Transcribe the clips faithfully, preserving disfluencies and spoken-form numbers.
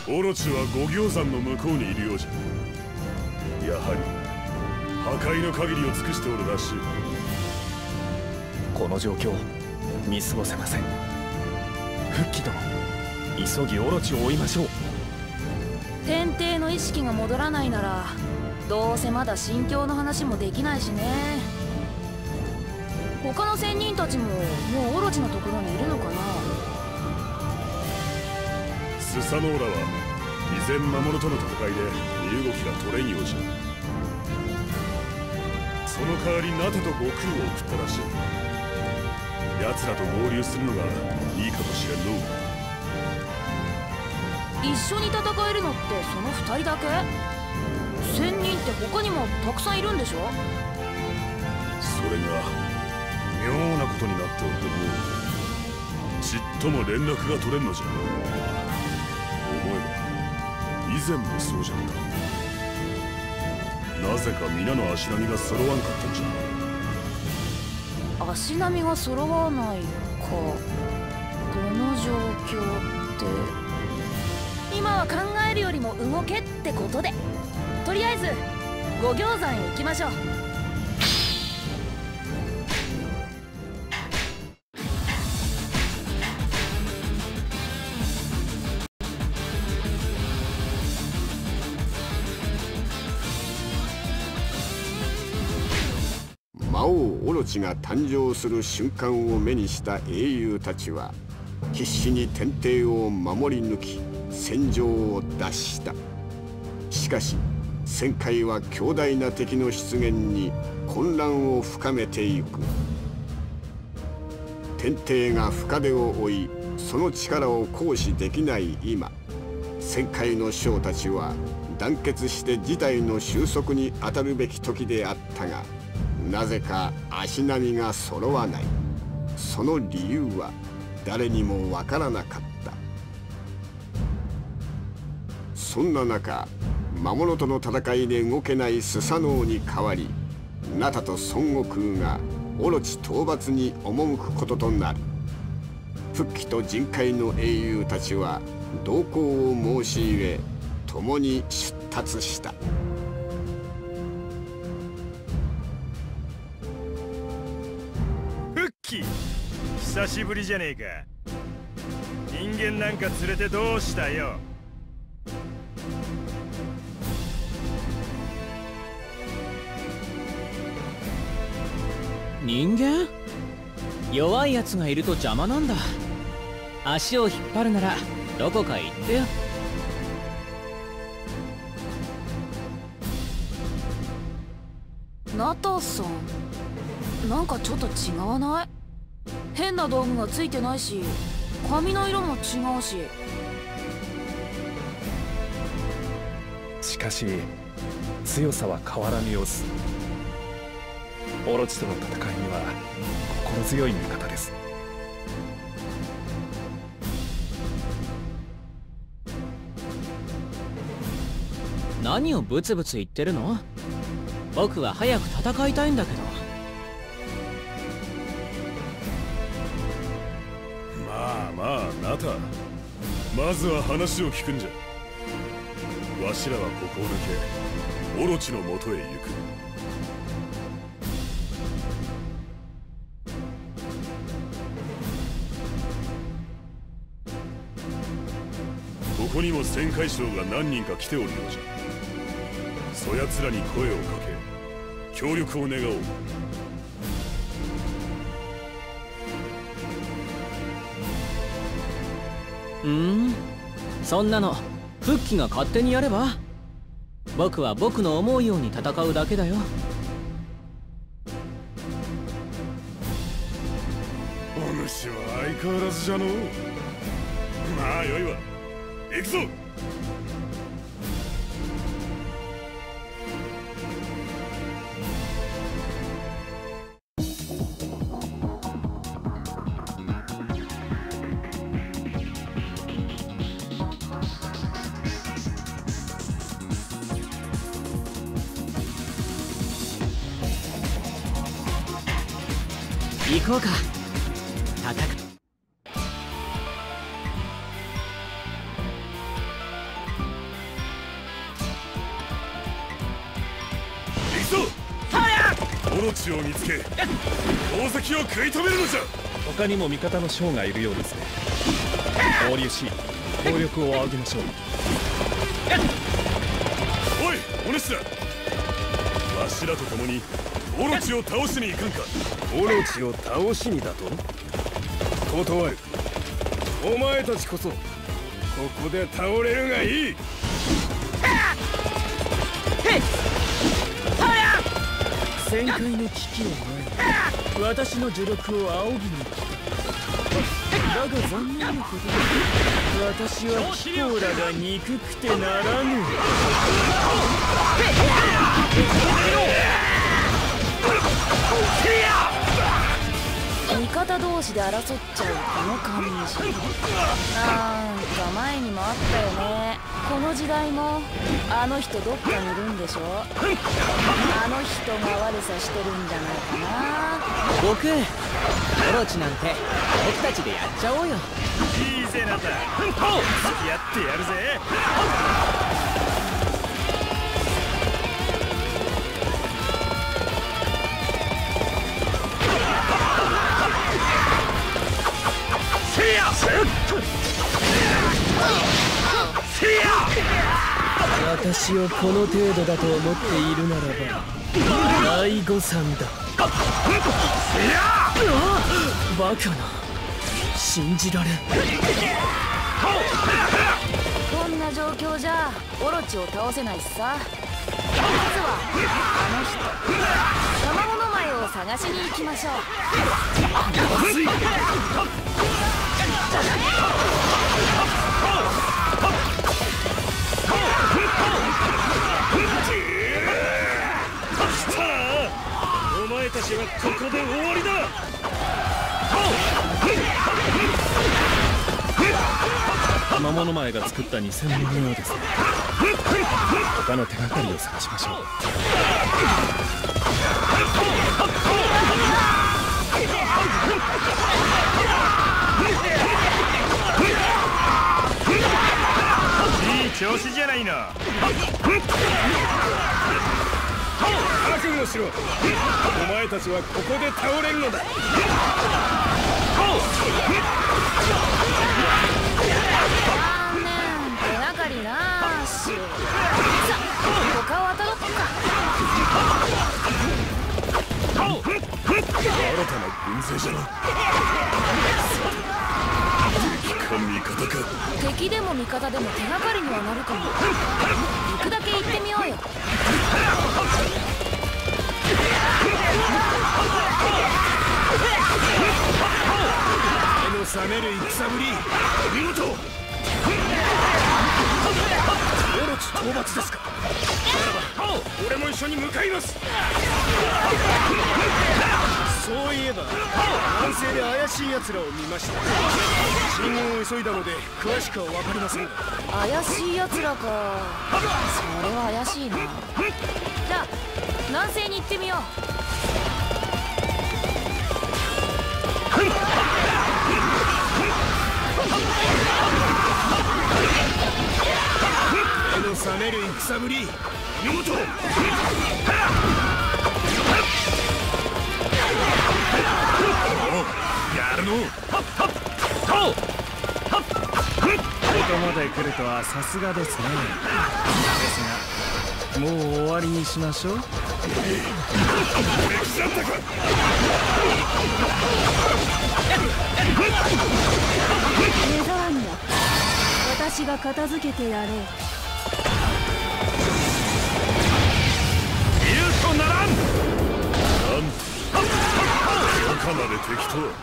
オロチは五行山の向こうにいるようじゃ。やはり破壊の限りを尽くしておるらしい。 この状況見過ごせません。復帰殿、急ぎオロチを追いましょう。 天帝の意識が戻らないならどうせまだ心境の話もできないしね。他の仙人たちももうオロチのところにいるのかな。 スサノオラは依然魔物との戦いで身動きが取れんようじゃ。その代わりナテと悟空を送ったらしい。奴らと合流するのがいいかもしれんの。 一緒に戦えるのってその二人だけ？仙人って他にもたくさんいるんでしょ？ それが妙なことになっておってもちっとも連絡が取れんのじゃ。思えば以前もそうじゃった。なぜか皆の足並みが揃わんかったんじゃ。 足並みが揃わないか。この状況って今は考えるよりも動けってことで、とりあえず五行山へ行きましょう。 魔王オロチが誕生する瞬間を目にした英雄たちは必死に天帝を守り抜き戦場を脱した。しかし戦界は強大な敵の出現に混乱を深めていく。天帝が深手を負いその力を行使できない今、戦界の将たちは団結して事態の収束に当たるべき時であったが、なぜか足並みが揃わない。その理由は誰にもわからなかった。そんな中、魔物との戦いで動けないスサノオに代わり、ナタと孫悟空がオロチ討伐に赴くこととなる。復帰と人海の英雄たちは同行を申し入れ、共に出立した。 復帰、久しぶりじゃねえか。人間なんか連れてどうしたよ。 人間？弱いやつがいると邪魔なんだ。足を引っ張るならどこか行ってよ。 ナタさん、なんかちょっと違わない？変な道具がついてないし髪の色も違うし。 しかし強さは変わらぬ様子。オロチとの戦いには心強い味方です。 何をブツブツ言ってるの？僕は早く戦いたいんだけど。 まあまあナタ、まずは話を聞くんじゃ。わしらはここを抜けオロチのもとへ行く。ここにも旋回将が何人か来ておるようじゃ。そやつらに声をかけ協力を願おう。 うーん、そんなの復帰が勝手にやれば。僕は僕の思うように戦うだけだよ。 お主は相変わらずじゃのう。まあよいわ、行くぞ。 行こうか。戦オロチを見つけ宝石を食い止めるのじゃ。 他にも味方の将がいるようですね。合流し協力を仰ぎましょう。 おいお主ら、わしらと共にオロチを倒しに行かんか。 オロチを倒しにだと？断る。お前たちこそここで倒れるがいい。 旋回の危機を前に私の助力を仰ぎに来た。だが残念なことに私はキコーラが憎くてならぬ。 味方同士で争っちゃうこの感じ、なんか前にもあったよね。この時代もあの人どっかにいるんでしょ。あの人が悪さしてるんじゃないかな。 僕オロチなんて僕たちでやっちゃおうよ。 いいぜなんだ、付き合ってやるぜ。 私をこの程度だと思っているならば大誤算だ。バカな、信じられん。 こんな状況じゃオロチを倒せないしさ。まずはあの人卵の前を探しに行きましょう。 来たな、お前たちはここで終わりだ。 魔物前が作った偽物のようですね。他の手がかりを探しましょう。 いい調子じゃないの。 覚悟しろ。お前たちはここで倒れるのだ。 残念、手がかりなし。さあ他を当たろっか。 新たな軍勢じゃな。敵か味方か。 敵でも味方でも手がかりにはなるかも。行くだけ行ってみようよ。 目の覚める戦ぶり、見事。オロチ討伐ですか。ならば俺も一緒に向かいます。そういえば南西で怪しい奴らを見ました。進軍を急いだので詳しくは分かりませんが。 怪しい奴らか。それは怪しいな。じゃあ南西に行ってみよう。 目の覚める戦ぶり、見事。 やるの。 ここまで来るとはさすがですね。ですがもう終わりにしましょう。 目障りだ。私が片付けてやろう。 いるとならん。 なんとかなで敵とは。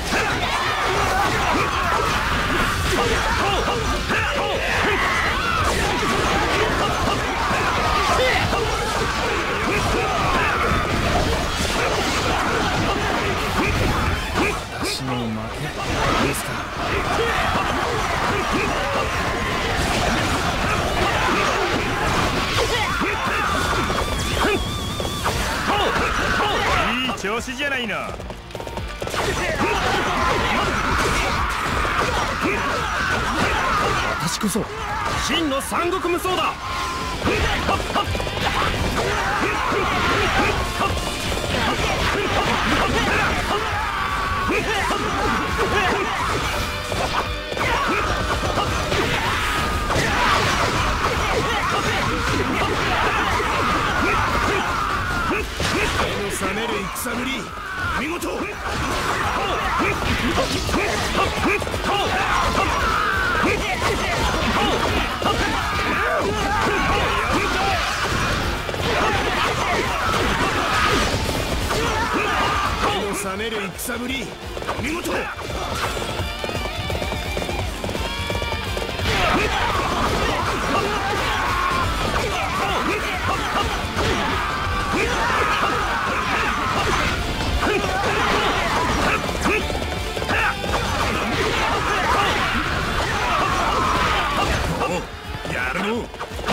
私の負けですか。いい調子じゃないの。 私こそ真の三国無双だ。 目の覚める戦ぶり見事。目の覚める戦ぶり見事。やるの。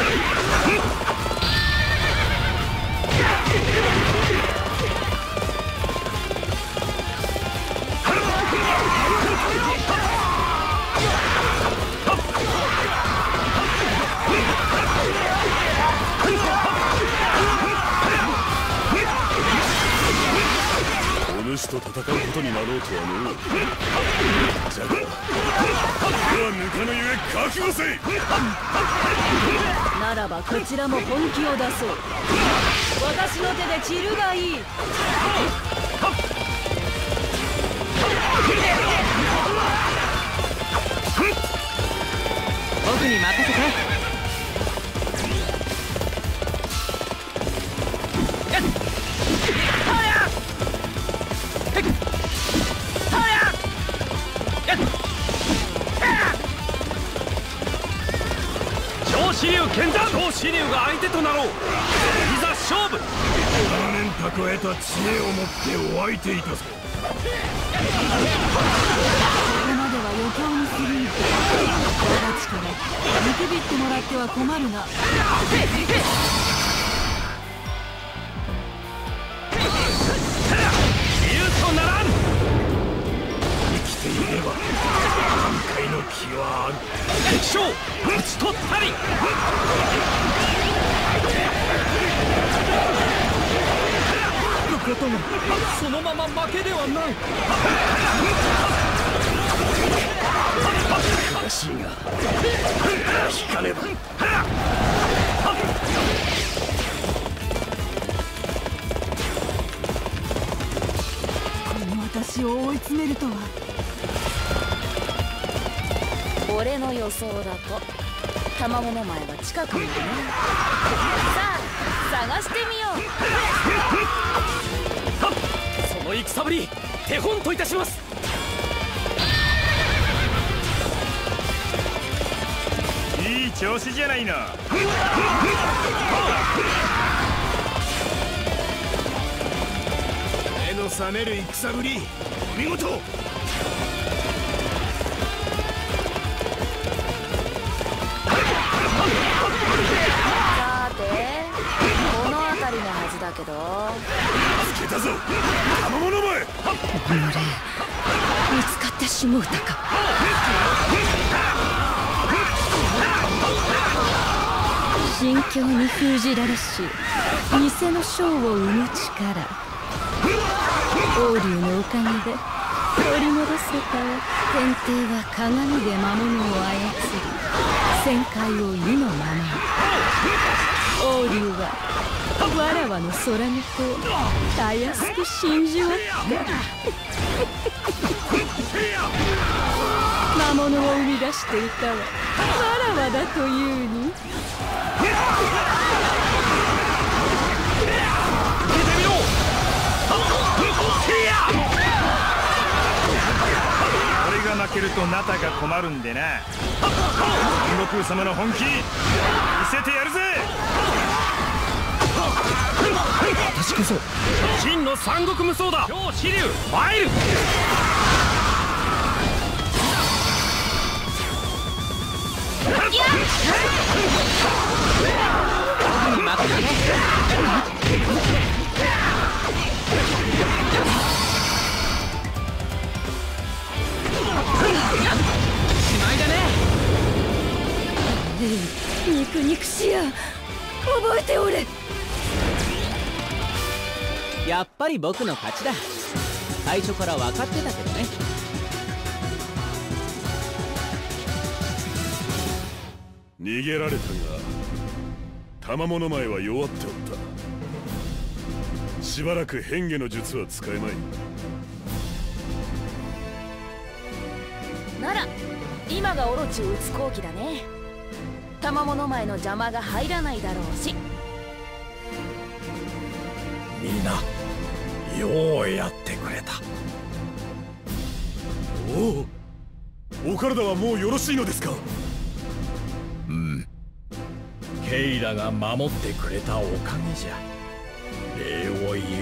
お主と戦うことになろうとはのう。じゃが俺はぬかのゆえ覚悟せい。 ならばこちらも本気を出そう。私の手で散るがいい。 僕に任せて。 超支流剣山。超支流が相手となろう。いざ勝負。長年蓄えた知恵を持ってお相手いたぞ。 ここまでは余興にするんだ。我が力見くびってもらっては困るな。 自由とならん。生きていれば挽回の気はある。敵将討ち取ったり。こともそのまま負けではない。悲しいが引かねば。 この私を追い詰めるとは。 俺の予想だと卵の前は近くにいるね。さあ探してみよう。 その戦ぶり手本といたします。 いい調子じゃないの。 目の覚める戦ぶり見事。 さてこの辺りのはずだけど。 つけたぞ卵の前。 見つかってしもうたか。心境に封じられし偽の将を生む力。王竜のおかげで取り戻せたわ。天帝は鏡で魔物を操り旋回を意のままに。王竜はわらわの空の子をたやすく信じおった。魔物を生み出していたわわらわだというに。 俺が負けるとナタが困るんでな。孫悟空様の本気見せてやるぜ。 私こそ真の三国無双だ。超支流参る。しまいだね。 肉肉しや覚えておれ。 やっぱり僕の勝ちだ。 最初から分かってたけどね。 逃げられたが賜物前は弱っておった。しばらく変化の術は使えまい。 なら今がオロチを撃つ好機だね。賜物前の邪魔が入らないだろうし。 みんなようやってくれた。 おお、お体はもうよろしいのですか？ うん、ケイラが守ってくれたおかげじゃ。礼を言う。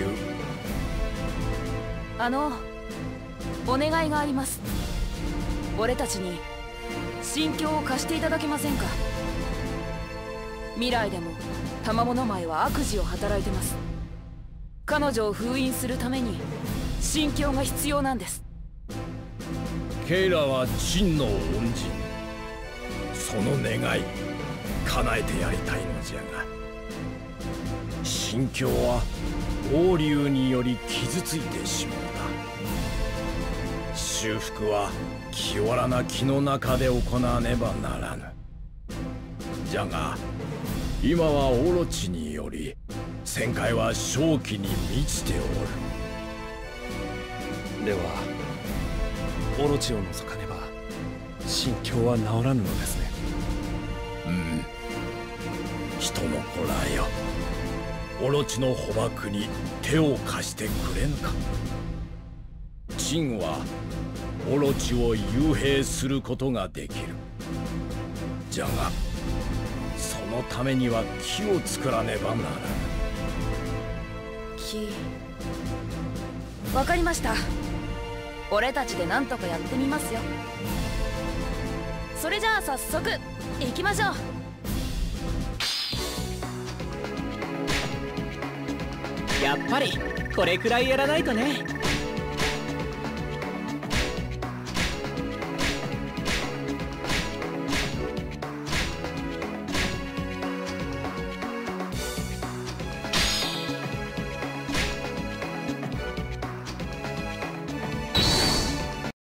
あのお願いがあります。俺たちに心境を貸していただけませんか？未来でも賜物前は悪事を働いてます。彼女を封印するために心境が必要なんです。 ケイラは真の恩人。その願い叶えてやりたいのじゃが、心境は王竜により傷ついてしまった。修復は清らな気の中で行わねばならぬ。じゃが今はオロチにより旋回は正気に満ちておる。 ではオロチを除かねば心境は治らぬのですね。 うん、人の子らよ、オロチの捕獲に手を貸してくれぬか。陳はオロチを幽閉することができる。じゃがそのためには木を作らねばならぬ。 木。わかりました。俺たちで何とかやってみますよ。それじゃあ早速行きましょう。 やっぱりこれくらいやらないとね。